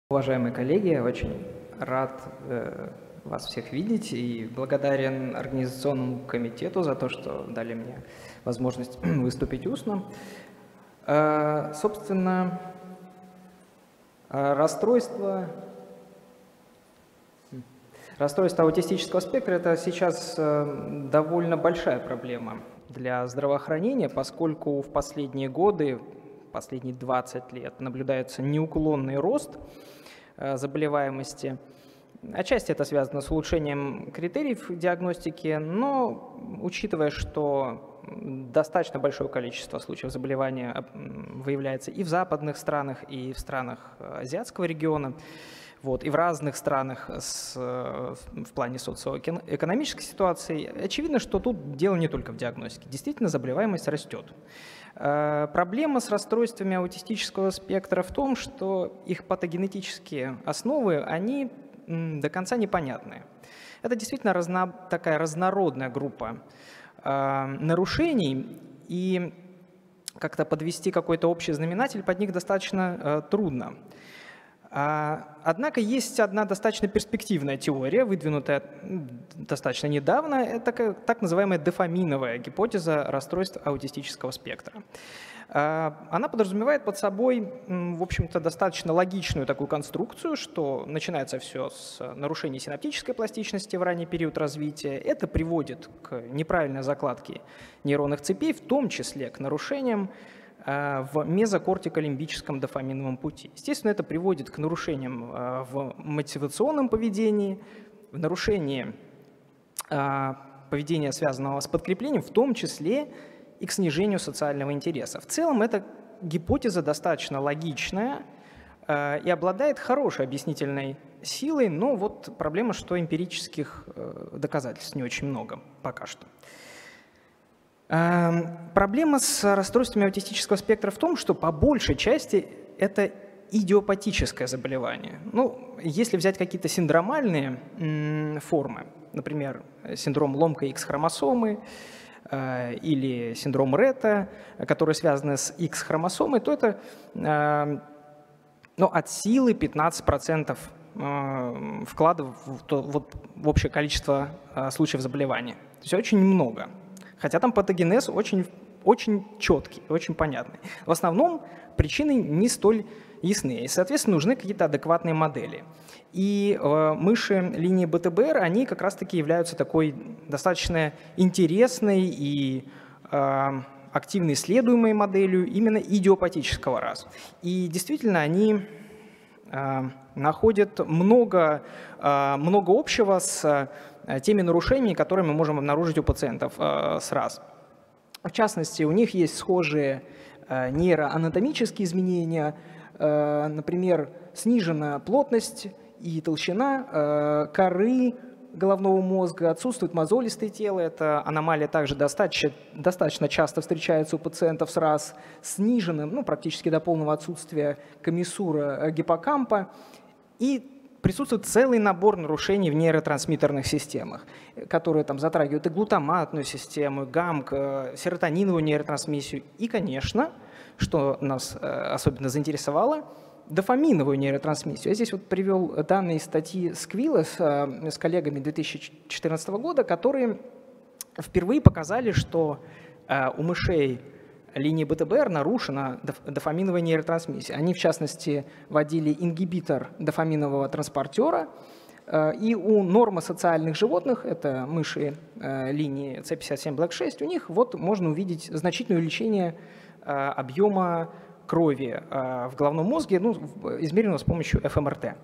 Уважаемые коллеги, я очень рад вас всех видеть и благодарен организационному комитету за то, что дали мне возможность выступить устно. Собственно, расстройство аутистического спектра – это сейчас довольно большая проблема для здравоохранения, поскольку в последние годы, последние 20 лет, наблюдается неуклонный рост заболеваемости. Отчасти это связано с улучшением критериев диагностики, но учитывая, что достаточно большое количество случаев заболевания выявляется и в западных странах, и в странах азиатского региона, и в разных странах в плане социоэкономической ситуации, очевидно, что тут дело не только в диагностике. Действительно, заболеваемость растет. Проблема с расстройствами аутистического спектра в том, что их патогенетические основы, они до конца непонятны. Это действительно такая разнородная группа нарушений, и как-то подвести какой-то общий знаменатель под них достаточно трудно. Однако есть одна достаточно перспективная теория, выдвинутая достаточно недавно, это так называемая дофаминовая гипотеза расстройств аутистического спектра. Она подразумевает под собой, в общем-то, достаточно логичную такую конструкцию, что начинается все с нарушений синаптической пластичности в ранний период развития. Это приводит к неправильной закладке нейронных цепей, в том числе к нарушениям в мезокортико-лимбическом дофаминовом пути. Естественно, это приводит к нарушениям в мотивационном поведении, в нарушении поведения, связанного с подкреплением, в том числе и к снижению социального интереса. В целом, эта гипотеза достаточно логичная и обладает хорошей объяснительной силой, но проблема, что эмпирических доказательств не очень много пока что. Проблема с расстройствами аутистического спектра в том, что по большей части это идиопатическое заболевание. Если взять какие-то синдромальные формы, например, синдром ломкой X-хромосомы или синдром Ретта, которые связаны с X-хромосомой, то это от силы 15% вкладов в общее количество случаев заболевания. То есть очень много. Хотя там патогенез очень четкий, очень понятный. В основном причины не столь ясны, и, соответственно, нужны какие-то адекватные модели. И мыши линии БТБР, они как раз-таки являются такой достаточно интересной и активно исследуемой моделью именно идиопатического РАС. И действительно, они находят много общего с теми нарушениями, которые мы можем обнаружить у пациентов с РАС. В частности, у них есть схожие нейроанатомические изменения, например, снижена плотность и толщина коры головного мозга, отсутствует мозолистое тело, эта аномалия также достаточно часто встречается у пациентов с РАС, сниженным, практически до полного отсутствия комиссура гиппокампа, и присутствует целый набор нарушений в нейротрансмиттерных системах, которые затрагивают и глутаматную систему, и ГАМК, серотониновую нейротрансмиссию и, конечно, что нас особенно заинтересовало, дофаминовую нейротрансмиссию. Я здесь привел данные из статьи Сквилла с коллегами 2014 года, которые впервые показали, что у мышей линии БТБР нарушена дофаминовая нейротрансмиссия. Они, в частности, вводили ингибитор дофаминового транспортера, и у нормосоциальных животных, это мыши линии C57 Black 6, у них можно увидеть значительное увеличение объема крови в головном мозге, измеренного с помощью ФМРТ.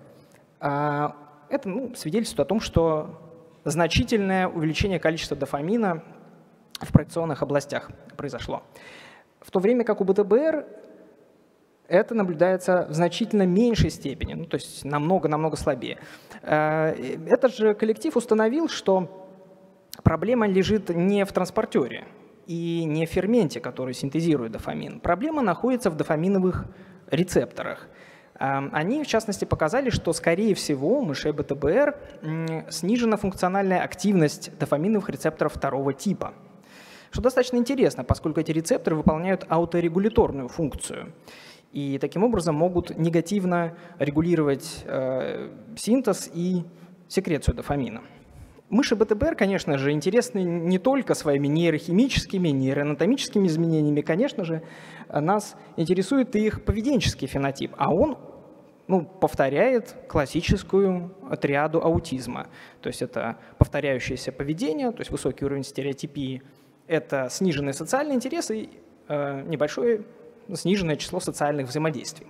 Это свидетельствует о том, что значительное увеличение количества дофамина в проекционных областях произошло. В то время как у БТБР это наблюдается в значительно меньшей степени, то есть намного слабее. Этот же коллектив установил, что проблема лежит не в транспортере и не в ферменте, который синтезирует дофамин. Проблема находится в дофаминовых рецепторах. Они, в частности, показали, что, скорее всего, у мышей БТБР снижена функциональная активность дофаминовых рецепторов второго типа. Что достаточно интересно, поскольку эти рецепторы выполняют ауторегуляторную функцию. и таким образом могут негативно регулировать синтез и секрецию дофамина. Мыши БТБР, конечно же, интересны не только своими нейрохимическими, нейроанатомическими изменениями, конечно же, нас интересует и их поведенческий фенотип, а он повторяет классическую триаду аутизма. То есть это повторяющееся поведение, то есть высокий уровень стереотипии, это сниженный социальный интерес и небольшое сниженное число социальных взаимодействий.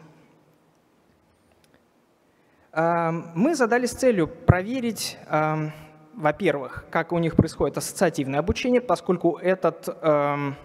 Мы задались целью проверить, во-первых, как у них происходит ассоциативное обучение, поскольку эта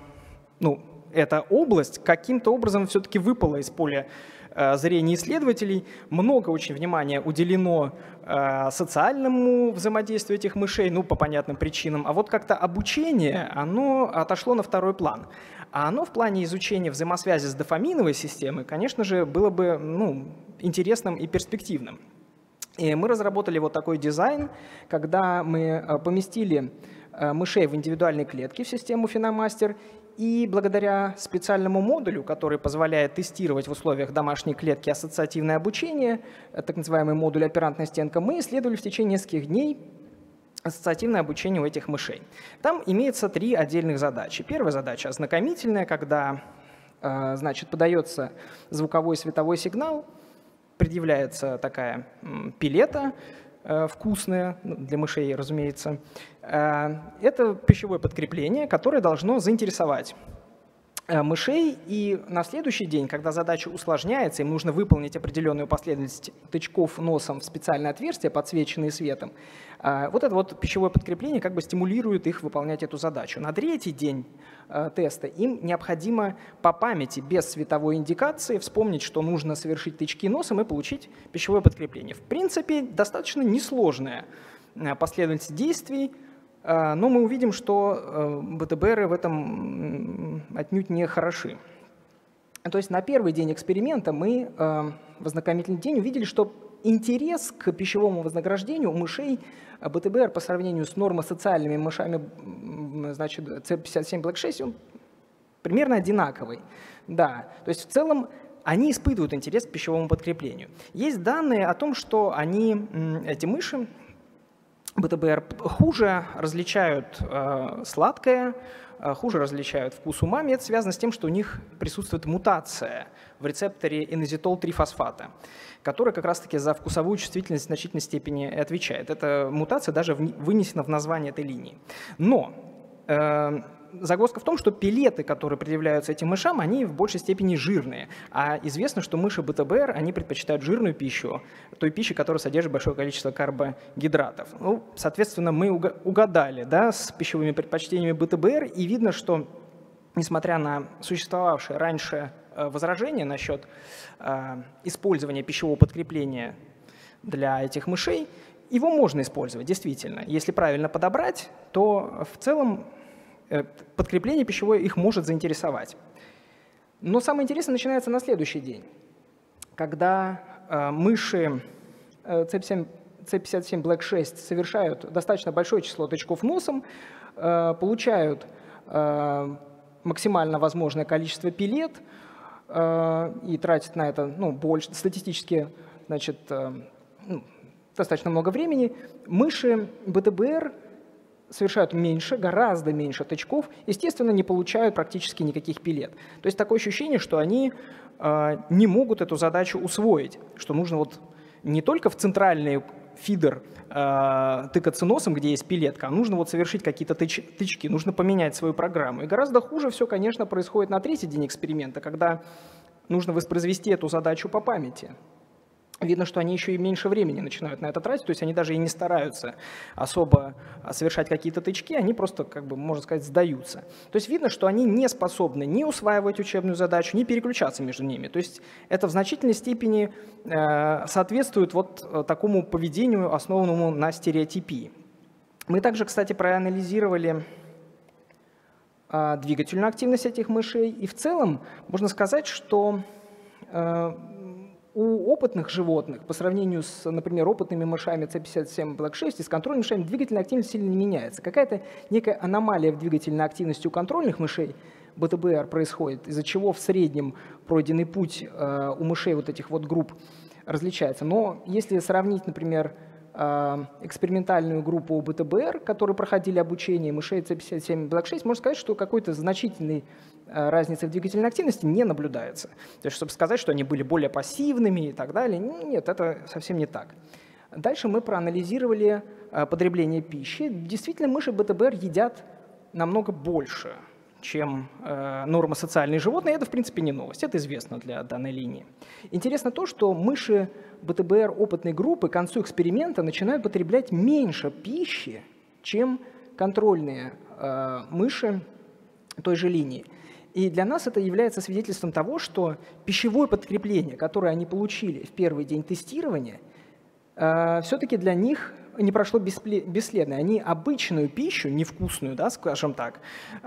область каким-то образом все-таки выпала из поля зрения исследователей. Много очень внимания уделено социальному взаимодействию этих мышей, по понятным причинам, а вот как-то обучение, оно отошло на второй план. А оно в плане изучения взаимосвязи с дофаминовой системой, конечно же, было бы интересным и перспективным. И мы разработали вот такой дизайн, когда мы поместили мышей в индивидуальные клетки в систему Phenomastер, и благодаря специальному модулю, который позволяет тестировать в условиях домашней клетки ассоциативное обучение, так называемый модуль оперантная стенка, мы исследовали в течение нескольких дней ассоциативное обучение у этих мышей. Там имеется 3 отдельных задачи. Первая задача ознакомительная, когда подается звуковой и световой сигнал, предъявляется такая пилета, вкусная, для мышей, разумеется. Это пищевое подкрепление, которое должно заинтересовать мышей. И на следующий день, когда задача усложняется, им нужно выполнить определенную последовательность тычков носом в специальное отверстие, подсвеченное светом, вот это вот пищевое подкрепление как бы стимулирует их выполнять эту задачу. На 3-й день теста им необходимо по памяти, без световой индикации, вспомнить, что нужно совершить тычки носом и получить пищевое подкрепление. В принципе, достаточно несложная последовательность действий, но мы увидим, что БТБРы в этом отнюдь не хороши. То есть на 1-й день эксперимента мы в ознакомительный день увидели, что интерес к пищевому вознаграждению у мышей БТБР по сравнению с нормосоциальными мышами C57 Black 6 он примерно одинаковый. Да, то есть в целом они испытывают интерес к пищевому подкреплению. Есть данные о том, что эти мыши БТБР хуже различают сладкое, хуже различают вкус умами. Это связано с тем, что у них присутствует мутация в рецепторе инозитол-3-фосфата, который как раз-таки за вкусовую чувствительность в значительной степени отвечает. Эта мутация даже вынесена в название этой линии. Но загвоздка в том, что пилеты, которые предъявляются этим мышам, они в большей степени жирные. А известно, что мыши БТБР, они предпочитают жирную пищу, той пищи, которая содержит большое количество карбогидратов. Соответственно, мы угадали, с пищевыми предпочтениями БТБР, и видно, что, несмотря на существовавшие раньше возражения насчет использования пищевого подкрепления для этих мышей, его можно использовать, действительно. Если правильно подобрать, то в целом подкрепление пищевое их может заинтересовать. Но самое интересное начинается на следующий день, когда мыши C57 Black 6 совершают достаточно большое число тычков носом, получают максимально возможное количество пилет и тратят на это больше, статистически достаточно много времени. Мыши БТБР совершают меньше, гораздо меньше тычков, естественно, не получают практически никаких пилет. То есть такое ощущение, что они не могут эту задачу усвоить, что нужно не только в центральный фидер тыкаться носом, где есть пилетка, а нужно совершить какие-то тычки, нужно поменять свою программу. И гораздо хуже все, конечно, происходит на 3-й день эксперимента, когда нужно воспроизвести эту задачу по памяти. Видно, что они еще и меньше времени начинают на это тратить, то есть они даже и не стараются особо совершать какие-то тычки, они просто, можно сказать, сдаются. То есть видно, что они не способны ни усваивать учебную задачу, ни переключаться между ними. То есть это в значительной степени соответствует такому поведению, основанному на стереотипии. Мы также, кстати, проанализировали двигательную активность этих мышей, и в целом можно сказать, что у опытных животных, по сравнению с, например, опытными мышами C57 Black 6 и с контрольными мышами, двигательная активность сильно не меняется. Какая-то некая аномалия в двигательной активности у контрольных мышей БТБР происходит, из-за чего в среднем пройденный путь у мышей вот этих вот групп различается. Но если сравнить, например, экспериментальную группу БТБР, которые проходили обучение мышей C57 Black 6, можно сказать, что какой-то значительной разницы в двигательной активности не наблюдается. То есть, чтобы сказать, что они были более пассивными и так далее, нет, это совсем не так. Дальше мы проанализировали потребление пищи. Действительно, мыши БТБР едят намного больше, чем нормосоциальные животные. Это, в принципе, не новость, это известно для данной линии. Интересно то, что мыши БТБР опытной группы к концу эксперимента начинают потреблять меньше пищи, чем контрольные мыши той же линии. И для нас это является свидетельством того, что пищевое подкрепление, которое они получили в первый день тестирования, все-таки для них не прошло бесследно. Они обычную пищу, невкусную, да, скажем так,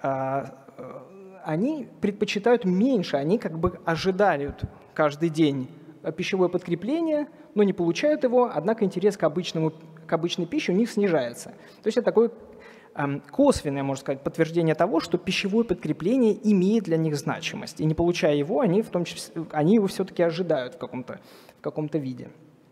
они предпочитают меньше, они как бы ожидают каждый день пищевое подкрепление, но не получают его, однако интерес к обычной пище у них снижается. То есть это такое косвенное, можно сказать, подтверждение того, что пищевое подкрепление имеет для них значимость. И не получая его, они, в том числе, они его все-таки ожидают в каком-то виде.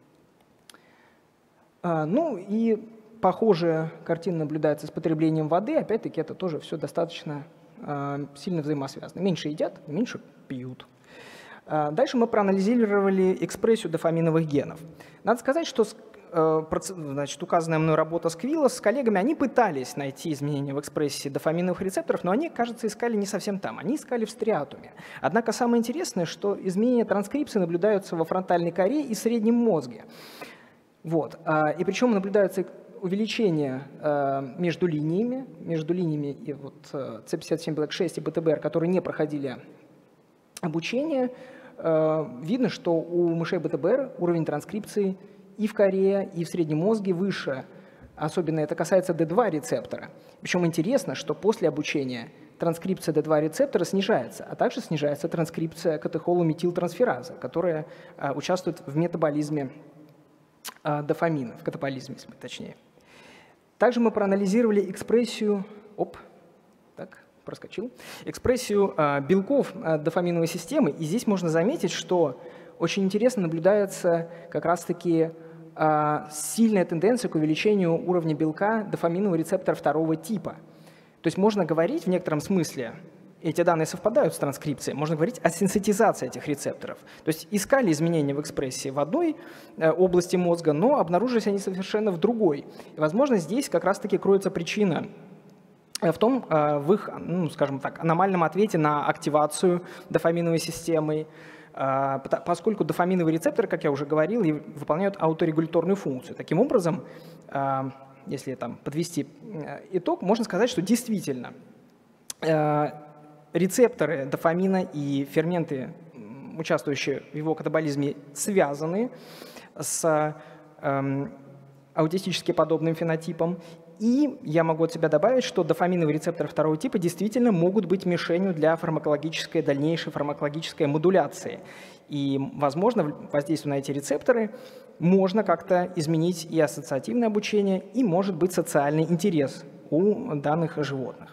Ну и похожая картина наблюдается с потреблением воды. Опять-таки это тоже все достаточно сильно взаимосвязано. Меньше едят, меньше пьют. Дальше мы проанализировали экспрессию дофаминовых генов. Надо сказать, что значит, указанная мной работа Сквилла с коллегами, они пытались найти изменения в экспрессии дофаминовых рецепторов, но они, кажется, искали не совсем там, они искали в стриатуме. Однако самое интересное, что изменения транскрипции наблюдаются во фронтальной коре и среднем мозге. Вот. И причем наблюдается увеличение между линиями и вот C57 Black 6 и БТБР, которые не проходили обучение. Видно, что у мышей БТБР уровень транскрипции и в коре, и в среднем мозге выше. Особенно это касается D2 рецептора. Причем интересно, что после обучения транскрипция D2 рецептора снижается, а также снижается транскрипция катехолометилтрансфераза, которая участвует в метаболизме дофамина, в катаболизме, точнее. Также мы проанализировали экспрессию, экспрессию белков дофаминовой системы, и здесь можно заметить, что очень интересно наблюдается как раз-таки сильная тенденция к увеличению уровня белка дофаминового рецептора второго типа. То есть можно говорить в некотором смысле, эти данные совпадают с транскрипцией, можно говорить о сенситизации этих рецепторов. То есть искали изменения в экспрессии в одной области мозга, но обнаружились они совершенно в другой. И, возможно, здесь как раз-таки кроется причина в том, в их, скажем так, аномальном ответе на активацию дофаминовой системы, поскольку дофаминовые рецепторы, как я уже говорил, выполняют ауторегуляторную функцию. Таким образом, если там подвести итог, можно сказать, что действительно рецепторы дофамина и ферменты, участвующие в его катаболизме, связаны с аутистически подобным фенотипом. И я могу от себя добавить, что дофаминовые рецепторы второго типа действительно могут быть мишенью для дальнейшей фармакологической модуляции. И, возможно, воздействуя на эти рецепторы, можно как-то изменить и ассоциативное обучение, и, может быть, социальный интерес у данных животных.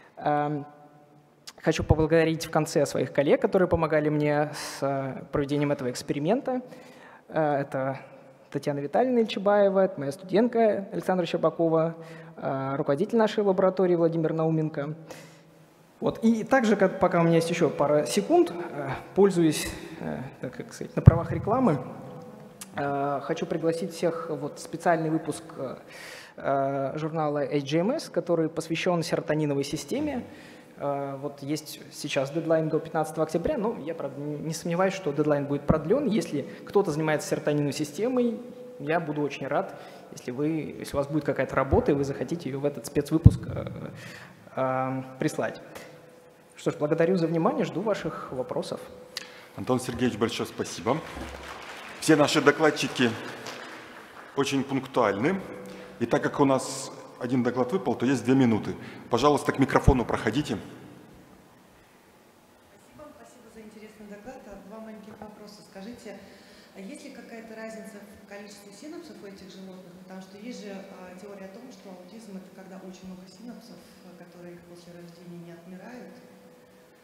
Хочу поблагодарить в конце своих коллег, которые помогали мне с проведением этого эксперимента. Это Татьяна Витальевна Ильчебаева, это моя студентка Александра Щербакова, руководитель нашей лаборатории Владимир Науменко. Вот. И также, пока у меня есть еще пара секунд, пользуясь, как сказать, на правах рекламы, хочу пригласить всех в специальный выпуск журнала HGMS, который посвящен серотониновой системе. Вот есть сейчас дедлайн до 15 октября, но я, правда, не сомневаюсь, что дедлайн будет продлен. Если кто-то занимается серотониновой системой, я буду очень рад, если у вас будет какая-то работа, и вы захотите ее в этот спецвыпуск прислать. Что ж, благодарю за внимание, жду ваших вопросов. Антон Сергеевич, большое спасибо. Все наши докладчики очень пунктуальны. И так как у нас один доклад выпал, то есть 2 минуты. Пожалуйста, к микрофону проходите. Спасибо за интересный доклад. 2 маленьких вопроса. Скажите, а есть ли какая-то разница в количестве синапсов у этих животных? Потому что есть же теория о том, что аутизм – это когда очень много синапсов, которые после рождения не отмирают.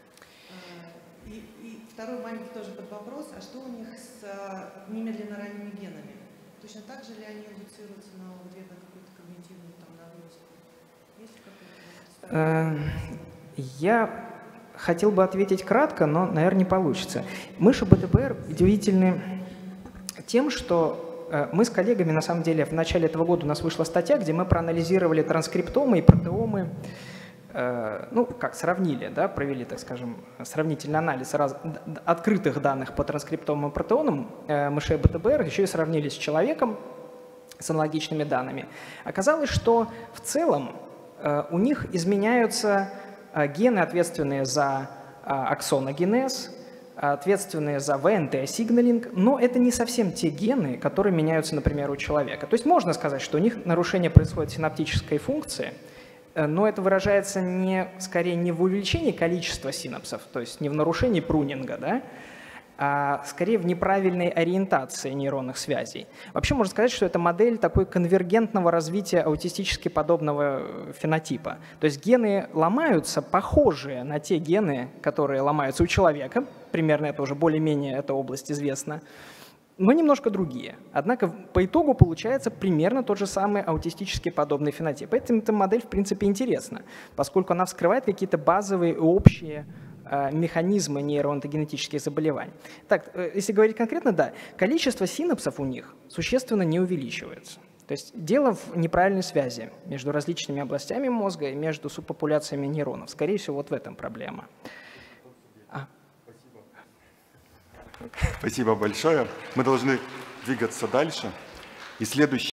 И второй маленький тоже под вопрос, а что у них с немедленно ранними генами? Точно так же ли они индуцируются на вред на какую-то когнитивную нагрузку? Есть какой-то представление? Я хотел бы ответить кратко, но, наверное, не получится. Мыши БТБР удивительны тем, что мы с коллегами, на самом деле, в начале этого года у нас вышла статья, где мы проанализировали транскриптомы и протеомы, сравнили, да, провели, так скажем, сравнительный анализ открытых данных по транскриптомам и протеомам мышей БТБР, еще и сравнили с человеком, с аналогичными данными. Оказалось, что в целом у них изменяются гены, ответственные за аксоногенез, ответственные за ВНТ-сигналинг, но это не совсем те гены, которые меняются, например, у человека. То есть можно сказать, что у них нарушение происходит в синаптической функции, но это выражается скорее не в увеличении количества синапсов, то есть не в нарушении прунинга, да, а скорее в неправильной ориентации нейронных связей. Вообще можно сказать, что это модель такой конвергентного развития аутистически подобного фенотипа. То есть гены ломаются, похожие на те гены, которые ломаются у человека, примерно это уже более-менее эта область известна, но немножко другие. Однако по итогу получается примерно тот же самый аутистически подобный фенотип. Поэтому эта модель в принципе интересна, поскольку она вскрывает какие-то базовые и общие механизмы нейроонтогенетических заболеваний. Так, если говорить конкретно, да, количество синапсов у них существенно не увеличивается. То есть дело в неправильной связи между различными областями мозга и между субпопуляциями нейронов. Скорее всего, вот в этом проблема. Спасибо большое. Мы должны двигаться дальше. И следующий